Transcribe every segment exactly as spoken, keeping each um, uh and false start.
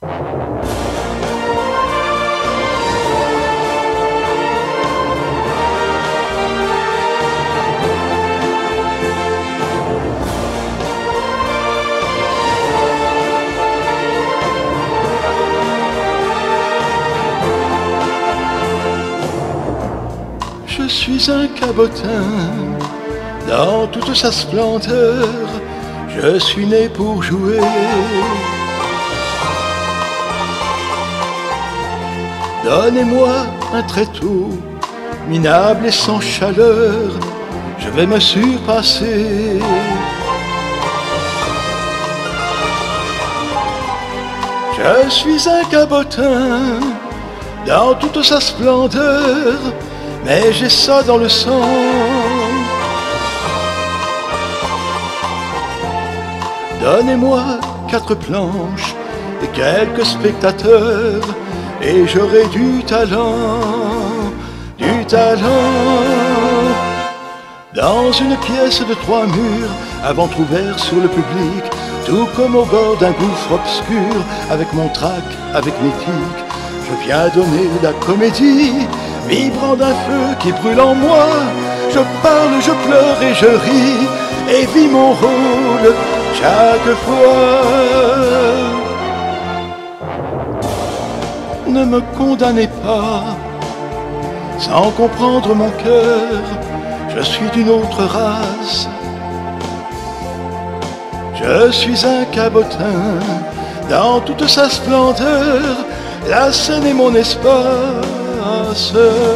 Je suis un cabotin dans toute sa splendeur. Je suis né pour jouer. Donnez-moi un tréteau minable et sans chaleur. Je vais me surpasser. Je suis un cabotin dans toute sa splendeur, mais j'ai ça dans le sang. Donnez-moi quatre planches et quelques spectateurs, et j'aurai du talent, du talent. Dans une pièce de trois murs, à ventre ouvert sur le public, tout comme au bord d'un gouffre obscur, avec mon trac, avec mes tics, je viens donner la comédie, vibrant d'un feu qui brûle en moi. Je parle, je pleure et je ris, et vis mon rôle chaque fois. Ne me condamnez pas, sans comprendre mon cœur, je suis d'une autre race. Je suis un cabotin dans toute sa splendeur, la scène est mon espace.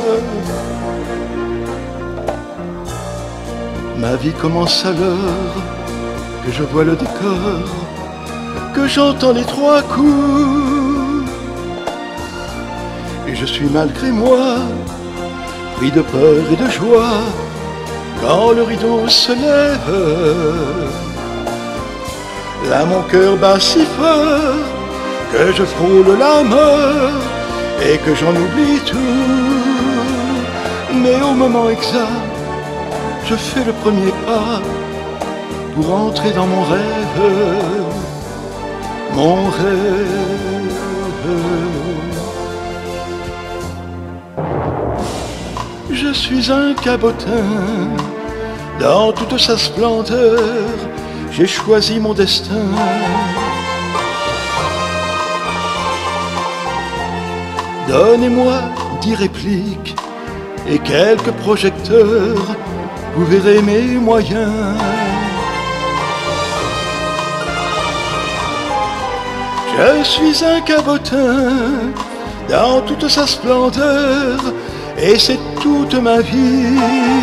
Ma vie commence à l'heure que je vois le décor, que j'entends les trois coups, et je suis malgré moi pris de peur et de joie quand le rideau se lève. Là mon cœur bat si fort que je frôle la mort et que j'en oublie tout. Mais au moment exact, je fais le premier pas pour entrer dans mon rêve, mon rêve. Je suis un cabotin dans toute sa splendeur, j'ai choisi mon destin. Donnez-moi dix répliques et quelques projecteurs, vous verrez mes moyens. Je suis un cabotin dans toute sa splendeur, et c'est toute ma vie.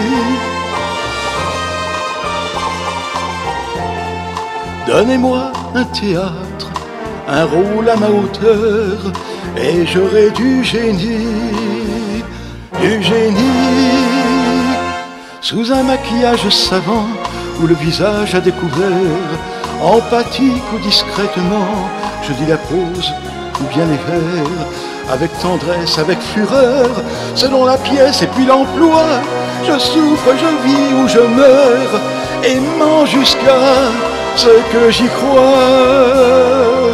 Donnez-moi un théâtre, un rôle à ma hauteur, et j'aurai du génie, du génie. Sous un maquillage savant, où le visage à découvert, empathique ou discrètement, je dis la prose ou bien les vers, avec tendresse, avec fureur, selon la pièce et puis l'emploi. Je souffre, je vis ou je meurs, aimant jusqu'à ce que j'y crois.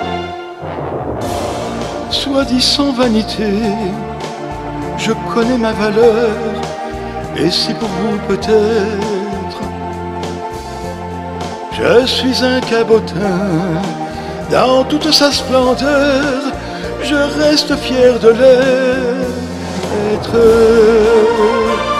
Soit dit sans vanité, je connais ma valeur, et si pour vous peut-être. Je suis un cabotin dans toute sa splendeur, je reste fier de l'être.